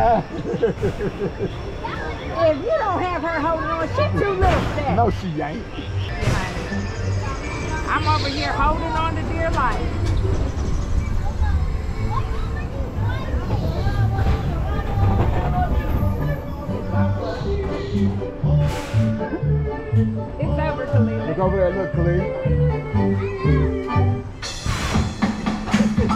If you don't have her holding on, she's too little for that. No, she ain't. I'm over here holding on to dear life. It's over, Khalil. Look over there, look, Khalil.